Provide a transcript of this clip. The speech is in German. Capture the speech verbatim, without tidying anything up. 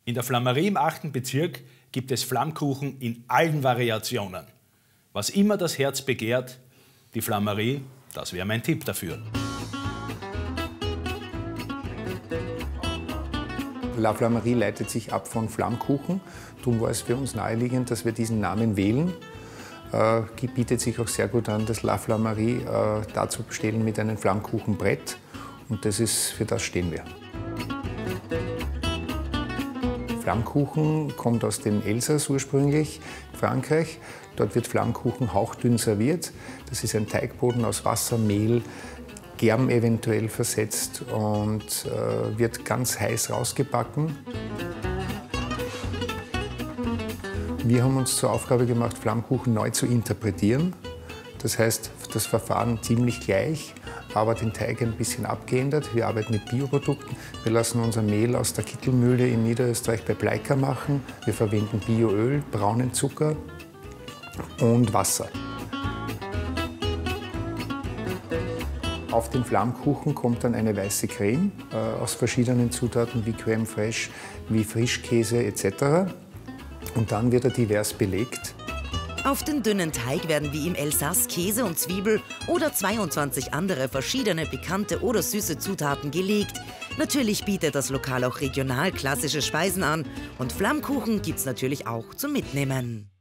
In der Flammerie im achten Bezirk gibt es Flammkuchen in allen Variationen. Was immer das Herz begehrt, die Flammerie, das wäre mein Tipp dafür. La Flammerie leitet sich ab von Flammkuchen. Darum war es für uns naheliegend, dass wir diesen Namen wählen. Äh, bietet sich auch sehr gut an, das La Flammerie äh, darzustellen mit einem Flammkuchenbrett. Und das ist, für das stehen wir. Flammkuchen kommt aus dem Elsass ursprünglich, Frankreich. Dort wird Flammkuchen hauchdünn serviert. Das ist ein Teigboden aus Wasser, Mehl, Germ eventuell versetzt und äh, wird ganz heiß rausgebacken. Wir haben uns zur Aufgabe gemacht, Flammkuchen neu zu interpretieren. Das heißt, das Verfahren ziemlich gleich, aber den Teig ein bisschen abgeändert. Wir arbeiten mit Bioprodukten. Wir lassen unser Mehl aus der Kittelmühle in Niederösterreich bei Bleika machen. Wir verwenden Bioöl, braunen Zucker und Wasser. Auf den Flammkuchen kommt dann eine weiße Creme äh, aus verschiedenen Zutaten wie Crème Fraiche, wie Frischkäse et cetera. Und dann wird er divers belegt. Auf den dünnen Teig werden wie im Elsass Käse und Zwiebel oder zweiundzwanzig andere verschiedene pikante oder süße Zutaten gelegt. Natürlich bietet das Lokal auch regional klassische Speisen an und Flammkuchen gibt's natürlich auch zum Mitnehmen.